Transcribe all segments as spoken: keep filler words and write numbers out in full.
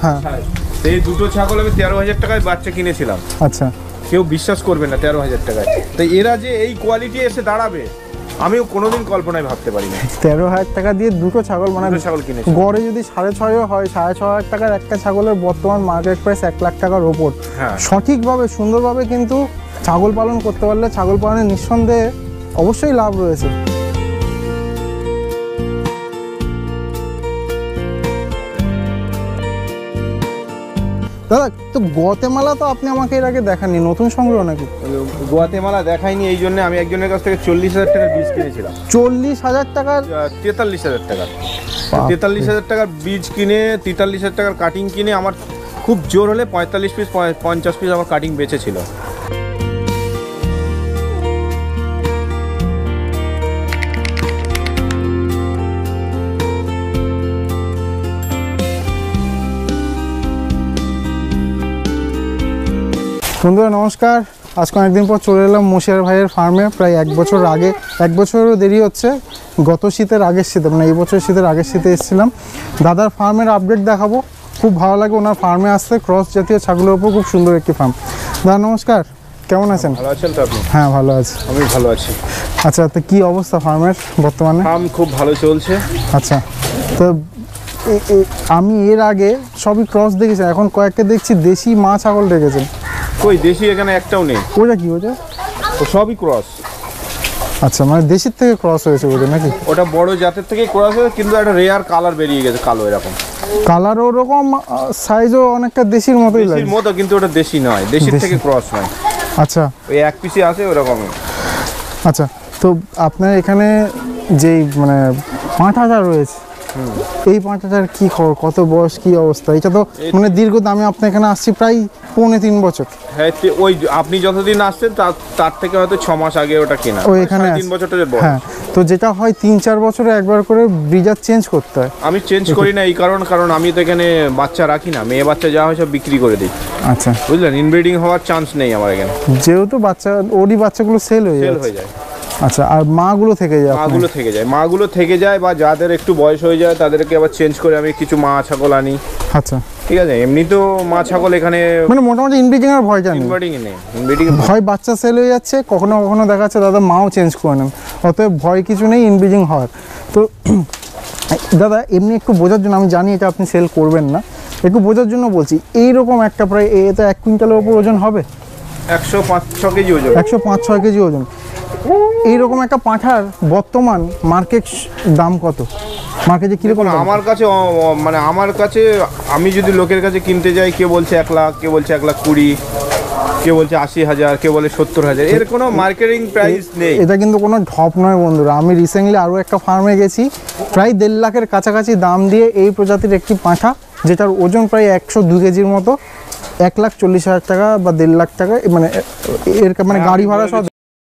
হ্যাঁ এই দুটো ছাগল আমি তেরো হাজার টাকায় বাচ্চা কিনেছিলাম। আচ্ছা, কেউ বিশ্বাস করবে না তেরো হাজার টাকায়। তো এরা যে এই কোয়ালিটি এসে দাঁড়াবে আমিও কোনোদিন কল্পনায় ভাবতে পারিনি। তেরো হাজার টাকা দিয়ে দুটো ছাগল মানে ছাগল কিনেছি, গড়ে যদি সাড়ে ছয়ও হয়, সাড়ে ছ হাজার টাকার একটা ছাগলের বর্তমান মার্কেট প্রাইস এক লাখ টাকার ওপর। হ্যাঁ, সঠিকভাবে সুন্দরভাবে কিন্তু ছাগল পালন করতে পারলে ছাগল পালনের নিঃসন্দেহে অবশ্যই লাভ রয়েছে। দাদা, তো গুয়াতেমালা তো আপনি আমাকে এর আগে দেখাননি, নতুন সংগ্রহ নাকি? গুয়াতেমালা দেখাইনি, এই জন্য আমি একজনের কাছ থেকে চল্লিশ হাজার টাকার বীজ কিনেছিলাম। চল্লিশ হাজার টাকার? তেতাল্লিশ হাজার টাকার তেতাল্লিশ হাজার টাকার বীজ কিনে তেতাল্লিশ হাজার টাকার কাটিং কিনে আমার খুব জোর হলে পঁয়তাল্লিশ পিস পঞ্চাশ পিস আমার কাটিং বেঁচেছিল। বন্ধুরা নমস্কার, আজকে অনেকদিন পর চলে এলাম মুশিয়ার ভাইয়ের ফার্মে। প্রায় এক বছর আগে, এক বছরেরও দেরি হচ্ছে, গত শীতের আগের শীতে মানে এই বছর শীতের আগের শীতে এসেছিলাম। দাদার ফার্মের আপডেট দেখাবো, খুব ভালো লাগে ওনার ফার্মে আসতে। ক্রস জাতীয় ছাগলের উপর খুব সুন্দর একটি ফার্ম। দাদা নমস্কার, কেমন আছেন? ভালো আছেন তো আপনি? হ্যাঁ ভালো আছি। আমি ভালো আছি। আচ্ছা, তো কী অবস্থা ফার্মের বর্তমানে? ফার্ম খুব ভালো চলছে। আচ্ছা, তো আমি এর আগে সবই ক্রস দেখেছি, এখন কয়েকটা দেখছি দেশি মা ছাগল রেখেছেন। কই দেশি এখানে একটাও নেই। ওটা কি? ওটা ও সবই ক্রস। আচ্ছা, মানে দেশির থেকে ক্রস হয়েছে ওটা নাকি? ওটা বড় জাতের থেকে ক্রস হয়েছে, কিন্তু একটা রেয়ার কালার বেরিয়ে গেছে, কালো এরকম কালার, ওরকম সাইজও অনেকটা দেশির মতোই লাগে। দেশির মতো, কিন্তু ওটা দেশি নয়, দেশির থেকে ক্রস নয়। আচ্ছা, ওই এক পিসি আছে ওরকমই। আচ্ছা, তো আপনার এখানে যেই মানে পাঁচ হাজার রয়েছে, এই পাঁচ হাজার কি খবর, কত বয়স, কি অবস্থা? এটা তো মানে দীর্ঘ দামে আপনি এখানে আসছি প্রায় পৌনে তিন বছর। হ্যাঁ, ওই আপনি যতদিন আসছেন তার থেকে হয়তো ছ মাস আগে ওটা কেনা, ওই এখানে তিন বছরটা যে বয়স। হ্যাঁ, তো যেটা হয় তিন চার বছরে একবার করে ব্রিজার চেঞ্জ করতে হয়। আমি চেঞ্জ করি না এই কারণ কারণ আমি তো এখানে বাচ্চা রাখি না, মেয়ে বাচ্চা যা হয় সব বিক্রি করে দিই। আচ্ছা, বুঝলেন, ইনব্রিডিং হওয়ার চান্স নেই আমার এখানে, যেহেতু বাচ্চা ওরই বাচ্চাগুলো সেল হয়ে সেল হয়ে যায়। আচ্ছা, আর মাগুলো থেকে যায়? মাগুলো থেকে যায়, মাগুলো থেকে যায়, বা যাদের একটু বয়স হয়ে যায় তাদেরকে আবার চেঞ্জ করে আমি কিছু মা ছাগল আনি। আচ্ছা, ঠিক আছে। এমনি তো মা ছাগল এখানে মানে মোটামুটি ইনব্রিডিং এর ভয়টা নেই। ইনব্রিডিং নেই, ইনব্রিডিং ভয় বাচ্চা সেল হয়ে যাচ্ছে, কখনো কখনো দেখা যাচ্ছে দাদা মাও চেঞ্জ করে নেন, অতএব ভয় কিছু নেই ইনব্রিডিং হওয়ার। তো দাদা এমনি একটু বোঝার জন্য, আমি জানি এটা আপনি সেল করবেন না, একটু বোঝার জন্য বলছি, এইরকম একটা প্রায় এটা এক কুইন্টালের ওপর ওজন হবে? একশো পাঁচ ছ কেজি ওজন। একশো পাঁচ ছয় কেজি ওজন। এইরকম একটা পাঁঠার বর্তমান মার্কেট দাম কত? মার্কেটে কিরকম? আমার কাছে মানে আমার কাছে আমি যদি লোকের কাছে কিনতে যাই, কেউ বলছে এক লাখ, কেউ বলছে এক লাখ কুড়ি, কেউ বলছে আশি হাজার, কেউ বলে সত্তর হাজার, এর কোনো মার্কেটিং প্রাইস নেই। এটা কিন্তু কোনো ঢপ নয় বন্ধুরা। আমি রিসেন্টলি আরও একটা ফার্মে গেছি, প্রায় দেড় লাখের কাছাকাছি দাম দিয়ে এই প্রজাতির একটি পাঁঠা, যেটার ওজন প্রায় একশো দু কেজির মতো, এক লাখ চল্লিশ হাজার টাকা বা দেড় লাখ টাকা, মানে এর মানে গাড়ি ভাড়া সব।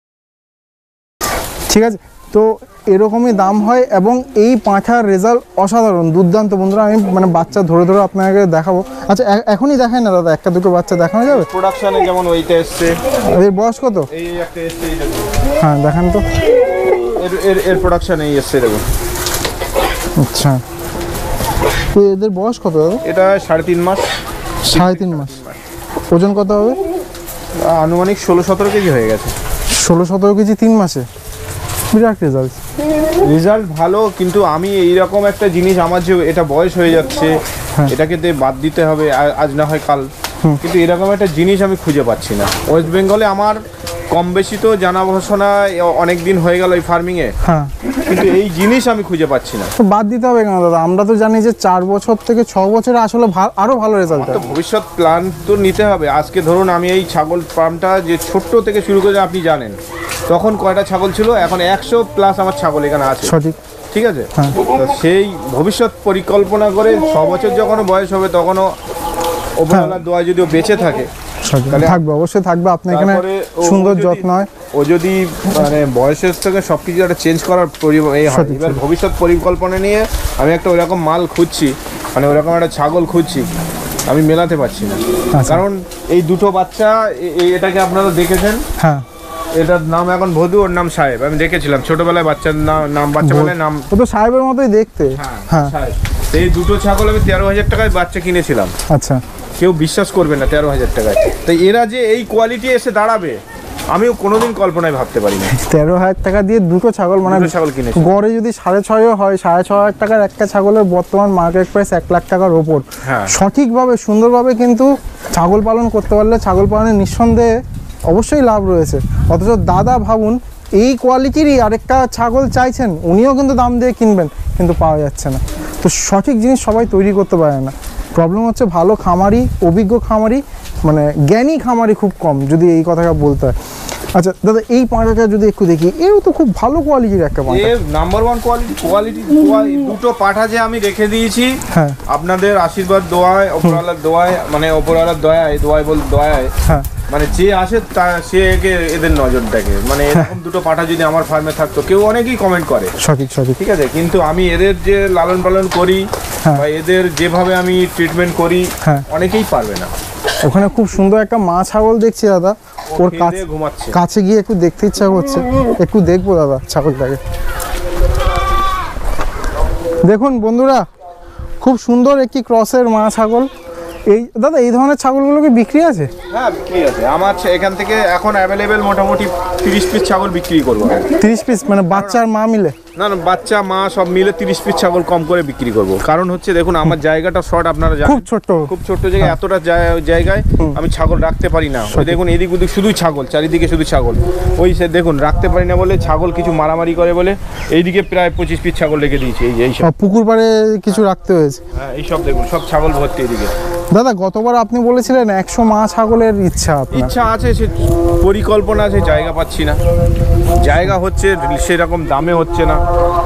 ঠিক আছে, তো এরকমই দাম হয় এবং এই পাঁঠার রেজাল্ট অসাধারণ, দুর্দান্ত বন্ধুরা। আমি মানে বাচ্চা ধরে ধরে আপনাকে দেখাবো। আচ্ছা, এখনই দেখায় না দাদা, একটা দুটো বাচ্চা দেখানো যাবে? প্রোডাকশনে যেমন ওইটা এসছে। এর বয়স কত? এই একটা এসছে, এই দেখুন। হ্যাঁ দেখান তো। এর এর এর প্রোডাকশন এই এসছে, দেখুন। আচ্ছা, তো এদের বয়স কত দাদা? এটা সাড়ে তিন মাস। সাড়ে তিন মাস। ওজন কত হবে? আনুমানিক ষোলো সতেরো কেজি হয়ে গেছে। ষোলো সতেরো কেজি তিন মাসে, বিরাট রেজাল্ট। রেজাল্ট ভালো, কিন্তু আমি এইরকম একটা জিনিস, আমার যে এটা বয়স হয়ে যাচ্ছে, এটাকে বাদ দিতে হবে আজ না হয় কাল, কিন্তু এরকম একটা জিনিস আমি খুঁজে পাচ্ছি না। ওয়েস্ট বেঙ্গলে আমার কম বেশি তো জানা ভাষণা অনেক দিন হয়ে গেল এই ফার্মিংয়ে, হ্যাঁ, কিন্তু এই জিনিস আমি খুঁজে পাচ্ছি না। তো বাদ দিতে হবে কেন দাদা? আমরা তো জানি যে চার বছর থেকে ছ বছরে আসলে আরো ভালো রেজাল্ট। তো ভবিষ্যৎ প্ল্যান তো নিতে হবে। আজকে ধরুন আমি এই ছাগল ফার্মটা যে ছোট্ট থেকে শুরু করে, আপনি জানেন তখন কয়টা ছাগল ছিল, এখন একশো প্লাস আমার ছাগল এখানে আছে। সঠিক, ঠিক আছে। সেই ভবিষ্যৎ পরিকল্পনা করে ছ বছর যখন বয়স হবে, তখনও ওপরওয়ালার দোয়া যদি ও বেঁচে থাকে, থাকবে, অবশ্যই থাকবে। আপনি এখানে সুন্দর যত্ন হয়। ও যদি মানে বয়সের থেকে সবকিছু একটা চেঞ্জ করার এবার ভবিষ্যৎ পরিকল্পনা নিয়ে আমি একটা ওরকম মাল খুঁজছি, মানে ওরকম একটা ছাগল খুঁজছি, আমি মেলাতে পারছি না। কারণ এই দুটো বাচ্চা, এটাকে আপনারা দেখেছেন, হ্যাঁ, এটার নাম এখন ভদু, ওর নাম সাহেব। আমি দেখেছিলাম ছোটবেলায় বাচ্চার নাম, বাচ্চাবেলায় নাম, ও তো সাহেবের মতোই দেখতে। হ্যাঁ, এই দুটো ছাগল আমি তেরো হাজার টাকায় বাচ্চা কিনেছিলাম। আচ্ছা, কেউ বিশ্বাস করবে না তেরো হাজার টাকায়। তাই এরা যে এই কোয়ালিটি এসে দাঁড়াবে আমিও কোনোদিন কল্পনায় ভাবতে পারিনি। তেরো হাজার টাকা দিয়ে দুটো ছাগল, মানে দুটো ছাগল কিনেছি। গড়ে যদি সাড়ে ছয়ও হয়, সাড়ে ছ হাজার টাকার একটা ছাগলের বর্তমান মার্কেট প্রাইস এক লাখ টাকার ওপর। হ্যাঁ। সঠিকভাবে সুন্দরভাবে কিন্তু ছাগল পালন করতে পারলে ছাগল পালনের নিঃসন্দেহে অবশ্যই লাভ রয়েছে। অথচ দাদা ভাবুন, এই কোয়ালিটিরই আরেকটা ছাগল চাইছেন, উনিও কিন্তু দাম দিয়ে কিনবেন, কিন্তু পাওয়া যাচ্ছে না। তো সঠিক জিনিস সবাই তৈরি করতে পারে না। প্রবলেম হচ্ছে ভালো খামারি, অভিজ্ঞ খামারি, মানে জ্ঞানী খামারি খুব কম, যদি এই কথাটা বলতে হয়। আচ্ছা দাদা, এই পাঁঠাটা যদি একটু দেখি, এও তো খুব ভালো কোয়ালিটির একটা পাঁঠা। A number one quality quality দুটো পাঠা যে আমি রেখে দিয়েছি, হ্যাঁ, আপনাদের আশীর্বাদ দোয়ায়, ওপরওয়ালার দোয়ায়, মানে ওপরওয়ালার দয়ায়, দোয়ায় বল দয়ায়, হ্যাঁ, মানে যে আসে তা সে একে এদের নজর দেখে। মানে এরকম দুটো পাঠা যদি আমার ফার্মে থাকতো, কেউ অনেকেই কমেন্ট করে, সঠিক সঠিক, ঠিক আছে, কিন্তু আমি এদের যে লালন পালন করি, হ্যাঁ, বা এদের যেভাবে আমি ট্রিটমেন্ট করি, হ্যাঁ, অনেকেই পারবে না। ওখানে খুব সুন্দর একটা মা ছাগল দেখছি দাদা, ওর খেয়ে কাছে দিয়ে ঘুমাচ্ছে। কাছে গিয়ে একটু দেখতে ইচ্ছা করছে, একটু দেখবো দাদা ছাগলটাকে। দেখুন বন্ধুরা, খুব সুন্দর একটি ক্রসের মা ছাগল। এই দাদা, এই ধরনের ছাগলগুলো কি বিক্রি আছে? হ্যাঁ, বিক্রি আছে আমার এখান থেকে এখন অ্যাভেলেবেল মোটামুটি তিরিশ পিস ছাগল বিক্রি করবো। তিরিশ পিস মানে বাচ্চা আর মা মিলে? না না, বাচ্চা মা সব মিলে তিরিশ পিস ছাগল কম করে বিক্রি করব। কারণ হচ্ছে দেখুন, আমার জায়গাটা শর্ট, আপনারা জানেন, খুব ছোট, খুব ছোট্ট জায়গায় এতটা জায়- জায়গায় আমি ছাগল রাখতে পারি না। ওই দেখুন, এদিক ওদিক শুধুই ছাগল, চারিদিকে শুধু ছাগল। ওই সে দেখুন, রাখতে পারি না বলে ছাগল কিছু মারামারি করে বলে এইদিকে প্রায় পঁচিশ পিস ছাগল রেখে দিয়েছি। এই যে এইসব, সব পুকুর পাড়ে কিছু রাখতে হয়েছে। হ্যাঁ এইসব দেখুন, সব ছাগল ভর্তি এদিকে। দাদা, গতবার আপনি বলেছিলেন একশো মা ছাগলের ইচ্ছা আপনার। ইচ্ছা আছে, সে পরিকল্পনা আছে, জায়গা পাচ্ছি না। জায়গা হচ্ছে সেরকম দামে হচ্ছে না।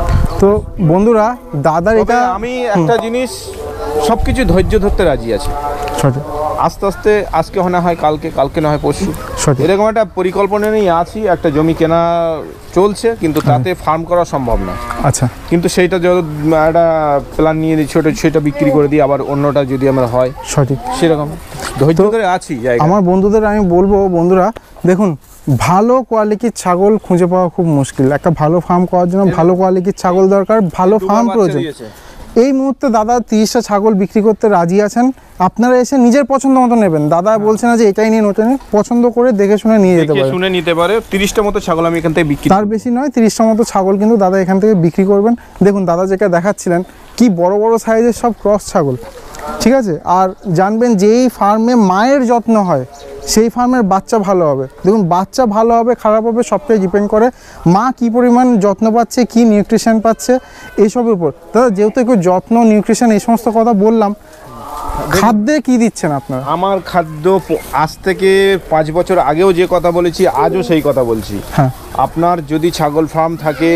তো বন্ধুরা, দাদার তবে এটা আমি একটা জিনিস, সবকিছু ধৈর্য ধরতে রাজি আছি। সঠিক আস্তে আস্তে, আজকে না হয় কালকে, কালকে না হয় পরশু, সঠিক, এরকম একটা পরিকল্পনা নিয়ে আছি। একটা জমি কেনা চলছে, কিন্তু তাতে ফার্ম করা সম্ভব না। আচ্ছা, কিন্তু সেইটা যত একটা প্ল্যান নিয়ে দিই, ছোটো সেটা বিক্রি করে দিই, আবার অন্যটা যদি আমার হয়, সঠিক, সেরকম ধৈর্য ধরে আছি জায়গা। আমার বন্ধুদের আমি বলবো, বন্ধুরা দেখুন, ভালো কোয়ালিটির ছাগল খুঁজে পাওয়া খুব মুশকিল। একটা ভালো ফার্ম করার জন্য ভালো কোয়ালিটির ছাগল দরকার, ভালো ফার্ম প্রয়োজন। এই মুহূর্তে দাদা তিরিশটা ছাগল বিক্রি করতে রাজি আছেন। আপনারা এসে নিজের পছন্দ মতো নেবেন। দাদা বলছে না যে এটাই নিন ওটা নিন, পছন্দ করে দেখে শুনে নিয়ে যেতে দেখে পারেন। শুনে নিতে পারে। তিরিশটা মতো ছাগল আমি এখান থেকে বিক্রি, তার বেশি নয়, তিরিশটা মতো ছাগল কিন্তু দাদা এখান থেকে বিক্রি করবেন। দেখুন দাদা যেটা দেখাচ্ছিলেন, কি বড় বড় সাইজের সব ক্রস ছাগল, ঠিক আছে। আর জানবেন, যেই ফার্মে মায়ের যত্ন হয় সেই ফার্মের বাচ্চা ভালো হবে। দেখুন, বাচ্চা ভালো হবে খারাপ হবে সবটাই ডিপেন্ড করে মা কী পরিমাণ যত্ন পাচ্ছে, কী নিউট্রিশন পাচ্ছে, এইসবের উপর। দাদা, যেহেতু একটু যত্ন, নিউট্রিশন, এই সমস্ত কথা বললাম, খাদ্যে কি দিচ্ছেন আপনারা? আমার খাদ্য প- আজ থেকে পাঁচ বছর আগেও যে কথা বলেছি, আজও সেই কথা বলছি। হ্যাঁ, আপনার যদি ছাগল ফার্ম থাকে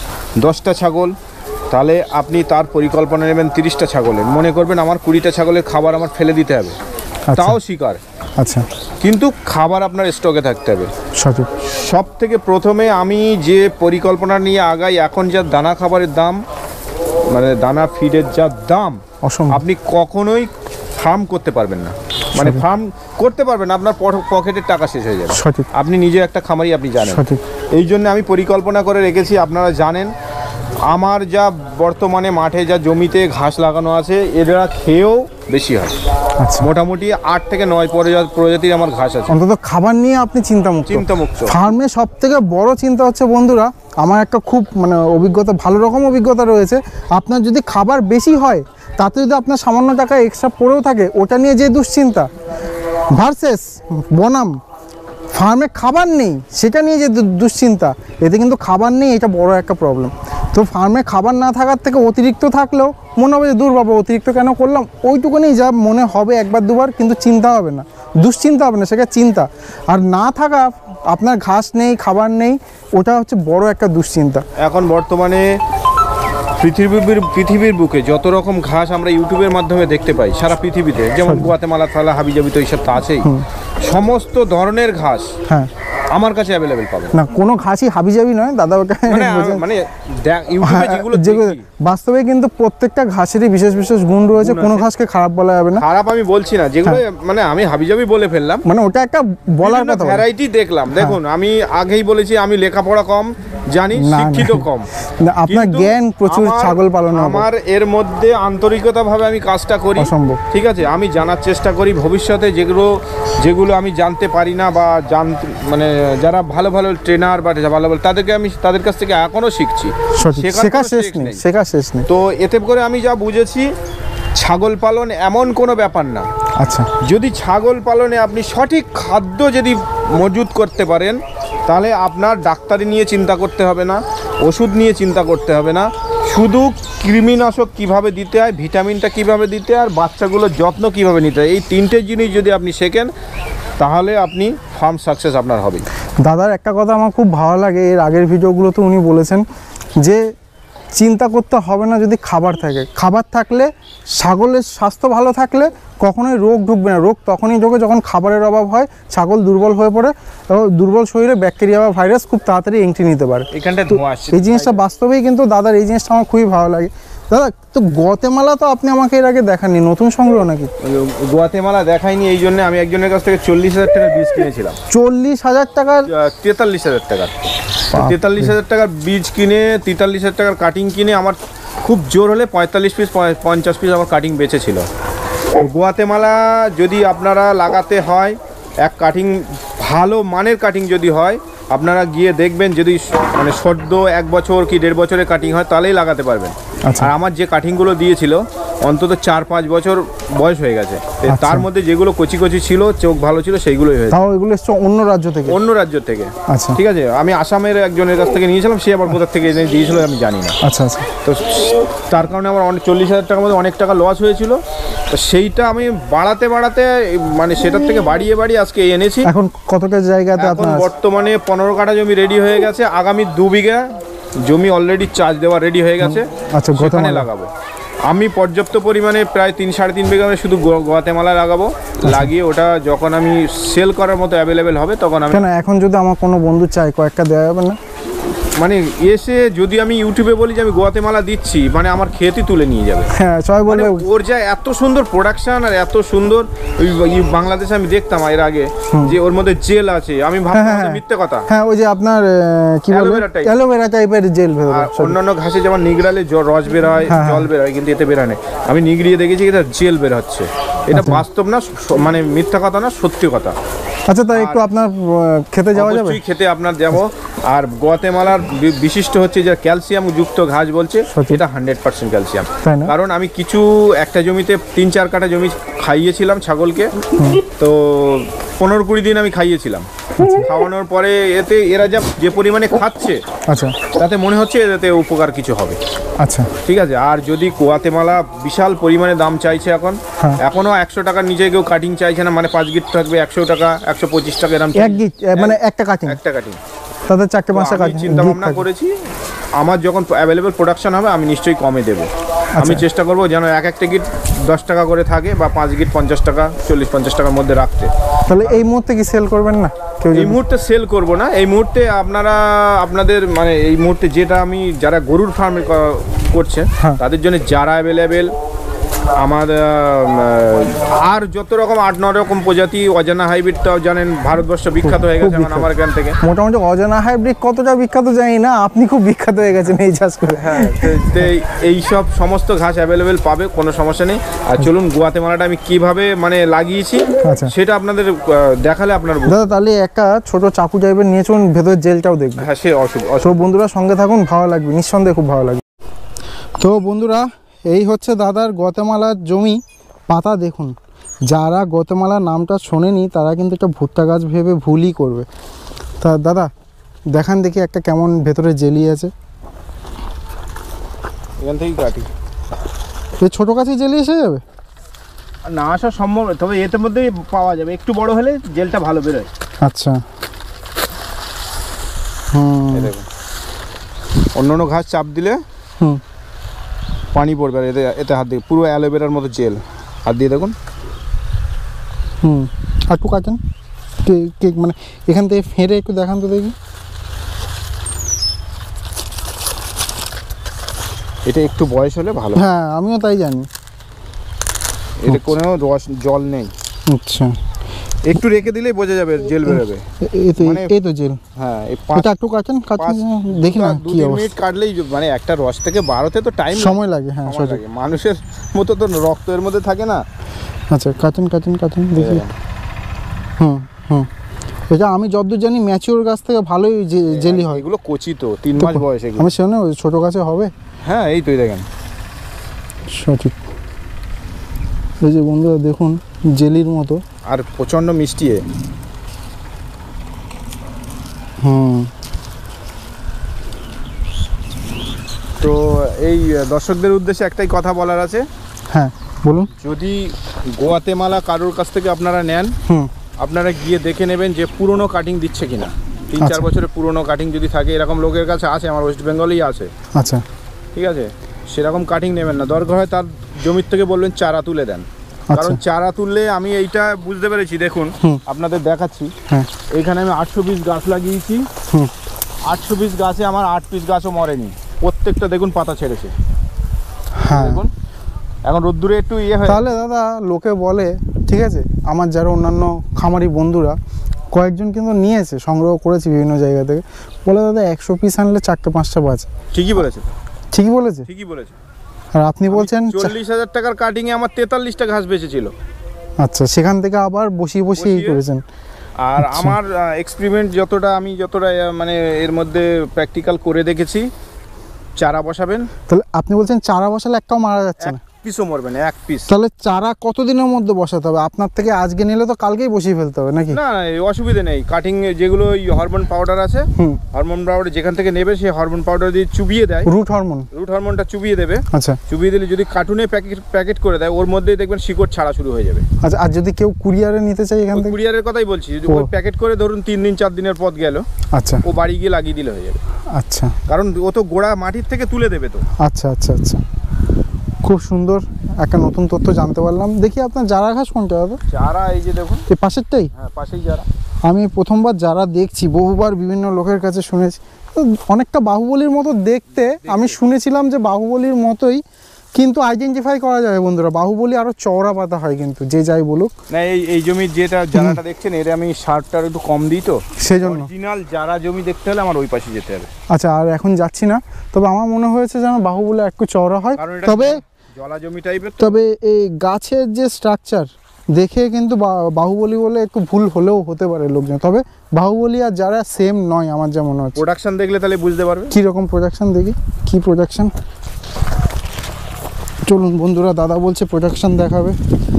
দশটা ছাগল, তাহলে আপনি তার পরিকল্পনা নেবেন তিরিশটা ছাগলের। মনে করবেন আমার কুড়িটা ছাগলের খাবার আমার ফেলে দিতে হবে, তাও স্বীকার, আচ্ছা, কিন্তু খাবার আপনার স্টকে থাকতে হবে। সঠিক, সব থেকে প্রথমে আমি যে পরিকল্পনা নিয়ে আগাই, এখন যা দানা খাবারের দাম, মানে দানা ফিডের যা দাম, অসম্ভব। আপনি কখনোই ফার্ম করতে পারবেন না। মানে ফার্ম করতে পারবেন না, আপনার প- পকেটের টাকা শেষ হয়ে যাবে। সঠিক, আপনি নিজে একটা খামারি, আপনি জানেন। সঠিক, এই জন্য আমি পরিকল্পনা করে রেখেছি। আপনারা জানেন, আমার যা বর্তমানে মাঠে যা জমিতে ঘাস লাগানো আছে, এরা খেয়েও বেশি হয়। আচ্ছা, মোটামুটি আট থেকে নয় প্রজা- প্রজাতির আমার ঘাস আছে। অন্তত খাবার নিয়ে আপনি চিন্তামুক্ত। চিন্তামুক্ত। ফার্মে সব থেকে বড় চিন্তা হচ্ছে, বন্ধুরা, আমার একটা খুব মানে অভিজ্ঞতা, ভালো রকম অভিজ্ঞতা রয়েছে। আপনার যদি খাবার বেশি হয়, তাতে যদি আপনার সামান্য টাকা এক্সট্রা পড়েও থাকে, ওটা নিয়ে যে দুশ্চিন্তা, ভার্সেস বনাম ফার্মে খাবার নেই সেটা নিয়ে যে দু- দুশ্চিন্তা, এতে কিন্তু খাবার নেই, এটা বড় একটা প্রবলেম। তো ফার্মে খাবার না থাকার থেকে অতিরিক্ত থাকলেও মনে হবে যে দূর বাবা অতিরিক্ত কেন করলাম, ওইটুকুনি যা মনে হবে একবার দুবার, কিন্তু চিন্তা হবে না, দুশ্চিন্তা হবে না, সেটা চিন্তা। আর না থাকা, আপনার ঘাস নেই, খাবার নেই, ওটা হচ্ছে বড় একটা দুশ্চিন্তা। এখন বর্তমানে পৃথিবীর পৃথিবীর বুকে যত রকম ঘাস আমরা ইউটিউবের মাধ্যমে দেখতে পাই সারা পৃথিবীতে, যেমন গুয়াতেমালা, থালা, হাবিজাবি, তো এইসব তো আছেই। সমস্ত ধরনের ঘাস হ্যাঁ, আমার কাছে অ্যাভেলেবেল পাবেন না কোনো ঘাসই হাবিজাবি নয় দাদা, ওটা মানে মানে দেখ, ইউটিউবে যেগুলো দেখি, বাস্তবে কিন্তু প্রত্যেকটা ঘাসেরই বিশেষ বিশেষ গুণ রয়েছে, কোনো ঘাসকে খারাপ বলা যাবে না। খারাপ আমি বলছি না, যেগুলো মানে আমি হাবিজাবি বলে ফেললাম, মানে ওটা একটা বলার কথা। ভ্যারাইটি দেখলাম, দেখুন আমি আগেই বলেছি আমি লেখাপড়া কম জানি, শিক্ষিত কম, আপনার জ্ঞান প্রচুর ছাগল পালন। আমার এর মধ্যে আন্তরিকতা ভাবে আমি কাজটা করি, অসম্ভব। ঠিক আছে, আমি জানার চেষ্টা করি ভবিষ্যতে যেগুলো যেগুলো আমি জানতে পারি না বা জানতে মানে যারা ভালো ভালো ট্রেনার বা ভালো ভালো তাদেরকে আমি তাদের কাছ থেকে এখনো শিখছি, শেখা শেষ নেই, শেখা শেষ নেই। তো এতে করে আমি যা বুঝেছি, ছাগল পালন এমন কোনো ব্যাপার না। আচ্ছা, যদি ছাগল পালনে আপনি সঠিক খাদ্য যদি মজুত করতে পারেন, তাহলে আপনার ডাক্তারি নিয়ে চিন্তা করতে হবে না, ওষুধ নিয়ে চিন্তা করতে হবে না, শুধু কৃমিনাশক কিভাবে দিতে হয়, ভিটামিনটা কিভাবে দিতে হয়, আর বাচ্চাগুলোর যত্ন কিভাবে নিতে হয়, এই তিনটে জিনিস যদি আপনি শেখেন, তাহলে আপনি ফার্ম সাকসেস আপনার হবে। দাদার একটা কথা আমার খুব ভালো লাগে, এর আগের ভিডিওগুলোতে উনি বলেছেন যে চিন্তা করতে হবে না যদি খাবার থাকে, খাবার থাকলে ছাগলের স্বাস্থ্য ভালো থাকলে কখনোই রোগ ঢুকবে না। রোগ তখনই ঢোকে যখন খাবারের অভাব হয়, ছাগল দুর্বল হয়ে পড়ে, এবং দুর্বল শরীরে ব্যাকটেরিয়া বা ভাইরাস খুব তাড়াতাড়ি এন্ট্রি নিতে পারে। এখানটা এই জিনিসটা বাস্তবেই কিন্তু দাদার এই জিনিসটা আমার খুবই ভালো লাগে। দাদা তো গুয়াতেমালা তো আপনি আমাকে এর আগে দেখাননি, নতুন সংগ্রহ নাকি? গুয়াতেমালা দেখাইনি, এই জন্য আমি একজনের কাছ থেকে চল্লিশ হাজার টাকার বীজ কিনেছিলাম। চল্লিশ হাজার টাকার? তেতাল্লিশ হাজার টাকার তেতাল্লিশ হাজার টাকার বীজ কিনে, তেতাল্লিশ হাজার টাকার কাটিং কিনে, আমার খুব জোর হলে পঁয়তাল্লিশ পিস পঞ্চাশ পিস আমার কাটিং বেঁচেছিল। গুয়াতেমালা যদি আপনারা লাগাতে হয়, এক কাটিং ভালো মানের কাটিং যদি হয়, আপনারা গিয়ে দেখবেন, যদি মানে সদ্য এক বছর কি দেড় বছরের কাটিং হয় তাহলেই লাগাতে পারবেন। আর আমার যে কাটিংগুলো দিয়েছিল অন্তত চার পাঁচ বছর বয়স হয়ে গেছে, তার মধ্যে যেগুলো কচি কচি ছিল, চোখ ভালো ছিল, সেইগুলোই হয়েছে। তাও এগুলো অন্য রাজ্য থেকে? অন্য রাজ্য থেকে। আচ্ছা, ঠিক আছে, আমি আসামের একজনের কাছ থেকে নিয়েছিলাম, সে আবার কোথা থেকে দিয়েছিল আমি জানি না। আচ্ছা আচ্ছা। তো তার কারণে আমার অনেক চল্লিশ হাজার টাকার মধ্যে অনেক টাকা লস হয়েছিল। তো সেইটা আমি বাড়াতে বাড়াতে মানে সেটার থেকে বাড়িয়ে বাড়িয়ে আজকে এনেছি। এখন কতটা জায়গাতে আপনার? বর্তমানে পনেরো কাঠা জমি রেডি হয়ে গেছে, আগামী দু বিঘা জমি অলরেডি চাষ দেওয়া রেডি হয়ে গেছে। আচ্ছা, সেখানে লাগাবো আমি পর্যাপ্ত পরিমাণে, প্রায় তিন সাড়ে তিন বিঘা শুধু গুয়াতেমালা লাগাবো। লাগিয়ে ওটা যখন আমি সেল করার মতো অ্যাভেলেবেল হবে তখন আমি। কেন এখন যদি আমার কোনো বন্ধু চায় কয়েকটা দেওয়া যাবে না? মানে এসে যদি আমি ইউটিউবে বলি যে আমি গুয়াতেমালা দিচ্ছি, মানে আমার খেতে তুলে নিয়ে যাবে। হ্যাঁ, সবাই বলবে ওর যা এত সুন্দর প্রোডাকশন আর এত সুন্দর। বাংলাদেশে আমি দেখতাম এর আগে যে ওর মধ্যে জেল আছে, আমি ভাবতাম মিথ্যে কথা। হ্যাঁ, ওই যে আপনার কি বলে অ্যালোভেরা টাইপের জেল বের হয়। অন্যান্য ঘাসে যেমন নিগড়ালে রস বের হয়, জল বের হয়, কিন্তু এতে বের হয় না। আমি নিগড়িয়ে দেখেছি এটা জেল বের হচ্ছে। এটা বাস্তব না, মানে মিথ্যা কথা না, সত্যি কথা। আচ্ছা, তাই একটু আপনার খেতে যাওয়া যাবে? অবশ্যই খেতে আপনার যাব। আর গুয়াতেমালার বিশিষ্ট হচ্ছে যে ক্যালসিয়াম যুক্ত ঘাস বলছে, এটা হান্ড্রেড পার্সেন্ট ক্যালসিয়াম। কারণ আমি কিছু একটা জমিতে তিন চার কাঠা জমি খাইয়েছিলাম ছাগলকে, তো পনেরো কুড়ি দিন আমি খাইয়েছিলাম। খাওয়ানোর পরে এতে এরা যা যে পরিমাণে খাচ্ছে, আচ্ছা, তাতে মনে হচ্ছে এতে উপকার কিছু হবে। আচ্ছা, ঠিক আছে। আর যদি গুয়াতেমালা বিশাল পরিমাণে দাম চাইছে এখন, এখনো একশো টাকার নিচে কেউ কাটিং চাইছে না। মানে পাঁচ গিট থাকবে একশো টাকা, একশো পঁচিশ টাকা এরকম এক গিট, মানে একটা কাটিং, একটা কাটিং। তাদের চারটে পাঁচটা কাটিং। চিন্তা ভাবনা করেছি আমার যখন অ্যাভেলেবেল প্রোডাকশন হবে আমি নিশ্চয়ই কমে দেবো। আমি চেষ্টা করবো যেন এক একটা গিট দশ টাকা করে থাকে, বা পাঁচ গিট পঞ্চাশ টাকা, চল্লিশ পঞ্চাশ টাকার মধ্যে রাখতে। তাহলে এই মুহূর্তে কি সেল করবেন না? এই মুহূর্তে সেল করব না। এই মুহূর্তে আপনারা আপনাদের মানে এই মুহূর্তে যেটা আমি যারা গরুর ফার্মে করছেন তাদের জন্য যারা অ্যাভেলেবেল আমার আর যত রকম আট ন রকম প্রজাতি অজানা হাইব্রিডটাও জানেন ভারতবর্ষ বিখ্যাত হয়ে গেছে এখন আমার এখান থেকে। মোটামুটি অজানা হাইব্রিড কতটা বিখ্যাত জানি না, আপনি খুব বিখ্যাত হয়ে গেছেন এই চাষ করে। হ্যাঁ, এই সব সমস্ত ঘাস অ্যাভেলেবেল পাবে, কোনো সমস্যা নেই। আর চলুন গুয়াতেমালাটা আমি কিভাবে মানে লাগিয়েছি সেটা আপনাদের দেখালে আপনার। দাদা তাহলে একটা ছোট চাকু টাইপের নিয়ে চলুন, ভেতরের জেলটাও দেখবেন। হ্যাঁ, সে অসুবিধা। সব বন্ধুরা সঙ্গে থাকুন, ভালো লাগবে, নিঃসন্দেহে খুব ভালো লাগবে। তো বন্ধুরা, এই হচ্ছে দাদার গুয়াতেমালার জমি। পাতা দেখুন, যারা গুয়াতেমালার নামটা শোনেনি তারা কিন্তু একটা ভুট্টা গাছ ভেবে ভুলই করবে। তা দাদা দেখান দেখি একটা কেমন ভেতরে জেলি আছে। এখান থেকেই কাটি। এই ছোটো গাছে জেলি এসে যাবে? না আসা সম্ভব, তবে এতে মধ্যেই পাওয়া যাবে। একটু বড় হলে জেলটা ভালো বেরোয়। আচ্ছা, হুম, অন্য অন্য ঘাস চাপ দিলে হুম পানি পড়বে, আর এতে এতে হাত দিয়ে পুরো অ্যালোভেরার মতো জেল। হাত দিয়ে দেখুন। হুম, আর একটু কাটেন, কে- কে- মানে এখান থেকে ফেরে একটু দেখান তো দেখি। এটা একটু বয়স হলে ভালো। হ্যাঁ আমিও তাই জানি। এটা কোনো রস জল নেই, আচ্ছা একটু রেখে দিলেই বোঝা যাবে জেল বেরোবে। এ- এই তো মানে- এই তো জেল। হ্যাঁ এই পাঁচ এটা একটু কাটেন কাটেন পাঁচ- দেখি না দু কি তিন অবস্থা। মিনিট কাটলেই যে- মানে একটা রস থেকে বারোতে তো টাইম সময় লাগে, হ্যাঁ সঠিক। লাগে, মানুষের মতো তো রক্ত এর মধ্যে থাকে না। আচ্ছা কাটেন কাটেন কাটেন দেখি। হুম হুম এটা আমি যতদূর জানি ম্যাচিওর গাছ থেকে ভালোই জে- জেলি হয়। এগুলো কচি তো তিন মাস বয়স এগুলো। আমি সেখানে ছোটো গাছে হবে। হ্যাঁ এই তো এই দেখেন। সঠিক। এই যে বন্ধুরা দেখুন জেলির মতো। আর প্রচন্ড মিষ্টি এ। হুম তো এই দর্শকদের উদ্দেশ্যে একটাই কথা বলার আছে, হ্যাঁ বলুন। যদি গোয়াতেমালা কারোর কাছ থেকে আপনারা নেন, হুম আপনারা গিয়ে দেখে নেবেন যে পুরনো কাটিং দিচ্ছে কিনা। তিন চার আচ্ছা। বছরের পুরনো কাটিং যদি থাকে, এরকম লোকের কাছে আছে, আমার ওয়েস্ট বেঙ্গলেই আছে, আচ্ছা ঠিক আছে, সেরকম কাটিং নেবেন না। দরকার হয় তার জমির থেকে বলবেন চারা তুলে দেন, কারণ আচ্ছা। চারা তুললে আমি এইটা বুঝতে পেরেছি। দেখুন হুম। আপনাদের দেখাচ্ছি, হ্যাঁ এইখানে আমি আটশো পিস গাছ লাগিয়েছি, হুম আটশো পিস গাছে আমার আট পিস গাছও মরেনি, প্রত্যেকটা দেখুন পাতা ছেড়েছে। হ্যাঁ দেখুন এখন রোদ্দুরে একটু ইয়ে হয়। তাহলে দাদা লোকে বলে, ঠিক আছে, আমার যারা অন্যান্য খামারি বন্ধুরা কয়েকজন কিন্তু নিয়েছে, সংগ্রহ করেছে বিভিন্ন জায়গা থেকে, বলে দাদা একশো পিস আনলে চারটে পাঁচটা বাজে। ঠিকই বলেছে, ঠিকই বলেছে। ঠিকই বলেছে। আর আপনি বলছেন চা- চল্লিশ হাজার টাকার কাটিং এ আমার তেতাল্লিশটা ঘাস বেঁচেছিল। আচ্ছা সেখান থেকে আবার বসিয়ে বসিয়ে বসিয়ে- করেছেন। আর আচ্ছা। আমার এক্সপেরিমেন্ট যতটা আমি যতটা আহ, মানে এর মধ্যে প্র্যাকটিক্যাল করে দেখেছি, চারা বসাবেন, তাহলে আপনি বলছেন চারা বসালে একটাও মারা যাচ্ছে এক না? পিসও মরবে না, এক পিস। তাহলে চারা কতদিনের মধ্যে বসাতে হবে? আপনার থেকে আজকে নিলে তো কালকেই বসিয়ে ফেলতে হবে নাকি? না না, এই অসুবিধা নেই। কাটিং যেগুলো হরমোন পাউডার আছে, হুম হরমোন পাউডার যেখান থেকে নেবে সেই হরমোন পাউডার দিয়ে চুবিয়ে দেয়, রুট হরমোন। রুট হরমোনটা চুবিয়ে দেবে। আচ্ছা চুবিয়ে দিলে যদি কার্টুনে প্যাকেট প্যাকেট করে দেয়, ওর মধ্যেই দেখবেন শিকড় ছাড়া শুরু হয়ে যাবে। আচ্ছা আর যদি কেউ কুরিয়ারে নিতে চাই এখান থেকে? কুরিয়ারের কথাই বলছি, যদি ও। ওই প্যাকেট করে ধরুন তিন দিন চার দিনের পথ গেল, আচ্ছা ও বাড়ি গিয়ে লাগিয়ে দিলে হয়ে যাবে। আচ্ছা কারণ ও তো গোড়া মাটির থেকে তুলে দেবে তো। আচ্ছা আচ্ছা আচ্ছা খুব সুন্দর একটা নতুন তথ্য জানতে পারলাম। দেখি আপনার জারা ঘাস কোনটা দাদা? চারা এই যে দেখুন, এই পাশেরটাই? হ্যাঁ পাশেই যারা। আমি প্রথমবার যারা দেখছি, বহুবার বিভিন্ন লোকের কাছে শুনেছি, তো অনেকটা বাহুবলীর মতো দেখতে। আমি শুনেছিলাম যে বাহুবলীর মতোই, কিন্তু আইডেন্টিফাই করা যাবে বন্ধুরা, বাহুবলী আরও চওড়া পাতা হয় কিন্তু, যে যাই বলুক। না এই এই জমির যেটা যারাটা দেখছেন, এর আমি সারটার একটু কম দিই তো, সেই জন্য। অরিজিনাল যারা জমি দেখতে হলে আমার ওই পাশে যেতে হবে। আচ্ছা আর এখন যাচ্ছি না, তবে আমার মনে হয়েছে যেন বাহুবলী একটু চওড়া হয়। কারণ এটা তবে জলা জমি টাইপের তো। তবে এই গাছের যে স্ট্রাকচার দেখে কিন্তু বা- বাহুবলী বলে একটু ভুল হলেও হতে পারে লোকজন, তবে বাহুবলী আর যারা সেম নয় আমার যা মনে হচ্ছে। প্রোডাকশন দেখলে তাহলে বুঝতে পারবে। কী রকম প্রোডাকশন দেখি, কি প্রোডাকশন। চলুন বন্ধুরা, দাদা বলছে প্রোডাকশন দেখাবে।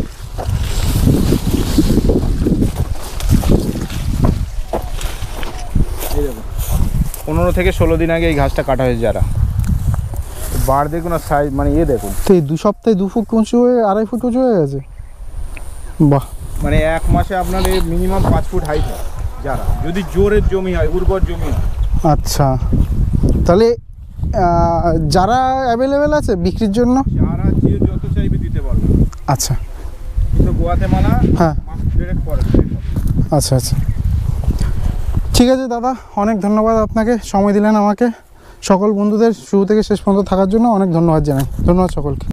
এই দেখুন পনেরো থেকে ষোলো দিন আগে এই ঘাসটা কাটা হয়েছে যারা। বার দেখুন আর সাইজ, মানে ইয়ে দেখুন, তো এই দু সপ্তাহে দু ফুট উঁচু হয়ে আড়াই ফুট উঁচু হয়ে গেছে। বাহ মানে এক মাসে আপনার এই মিনিমাম পাঁচ ফুট হাইট হয় যারা, যদি জোরের জমি হয়, উর্বর জমি হয়। আচ্ছা তাহলে আহ, যারা অ্যাভেলেবেল আছে বিক্রির জন্য? যারা যে যত চাইবে দিতে পারবে, আচ্ছা কিন্তু গোয়াতেমালা হ্যাঁ মাস দেড়েক পরে। আচ্ছা আচ্ছা ঠিক আছে দাদা, অনেক ধন্যবাদ আপনাকে, সময় দিলেন আমাকে। সকল বন্ধুদের শুরু থেকে শেষ পর্যন্ত থাকার জন্য অনেক ধন্যবাদ জানাই। ধন্যবাদ সকলকে।